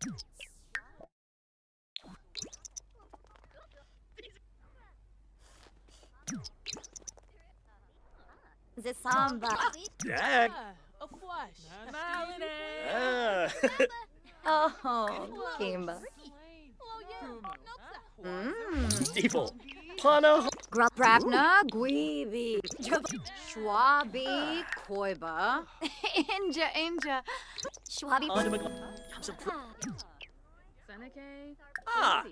The samba. Jack. A flush. Oh, Kimba. Steeple. Pana. Grabna, Guibi. Schwabi, Koiba. Inja. Schwabi. Seneca. Ah.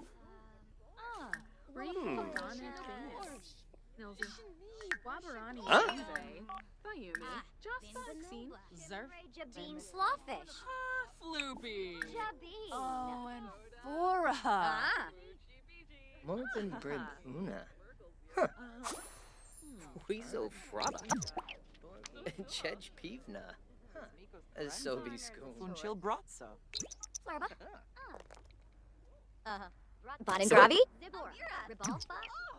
Wabarani. Huh? Bayumi. Just vaccine. Zerf. Jabin Slawfish. Floopy. Jabin. Oh, and Fora. Ah. More than Brib Una. Huh. Weasel Fraba. Chej Pivna. Huh. Sobi Schoon. Funchil Bratza. Slurba. Baden Gravi. Ribalfa.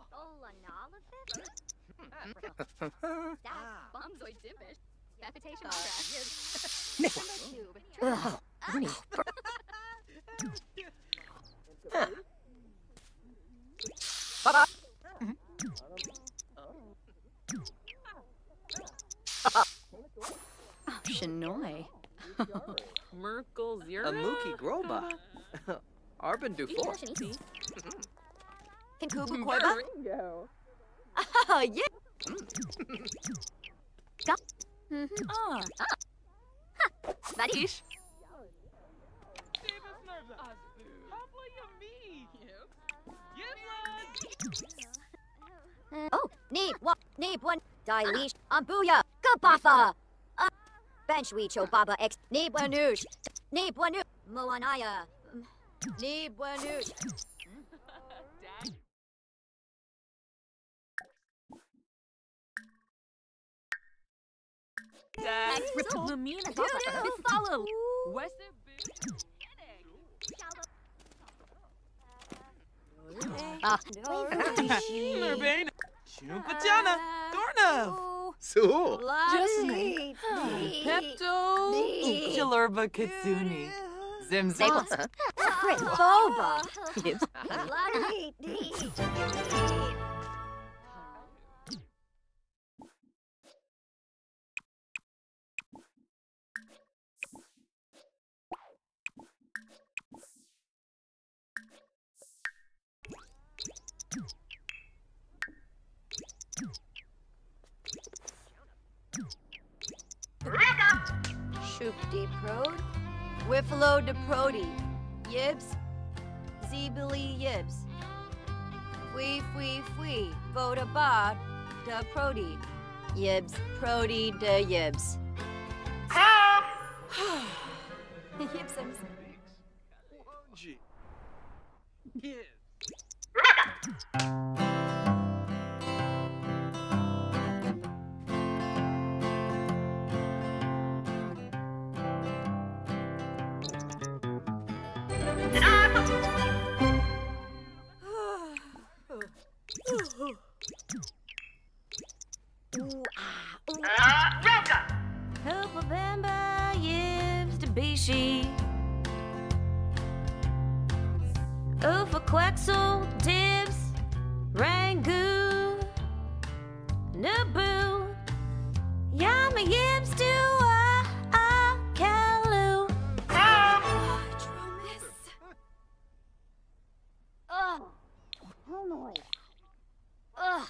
Bombzoid Dimbish. Capitation Ugh. Money. Shinoy. Merkel Zero. Amuki Groba. Arben Dufour. Kinkubu Koiba. Ringo. Oh, yeah. Badish. Oh, Neep one, Dailish, Ambuya, Kabafa, Bench Wicho Baba X, Neep Wanush, Moanaya, Neep Wanush. Lamina. Follow. Western. Merbane. Shunupatiana. Dornav. So. Just Pepto. Jalurba Katsuni. Zimzim. Boba. Shoop de prod, Whiffalo de prody, Yibs, Zeebily Yibs. Fwee, Voda Bod, de prody, Yibs, prody de Yibs. Yibsims. Help a bamba yibs to be she. For Quexel, Dibs, Rangoon, Naboo, Yama Yibs to Kalu. Dromis. Ugh. Hell noise. Ugh.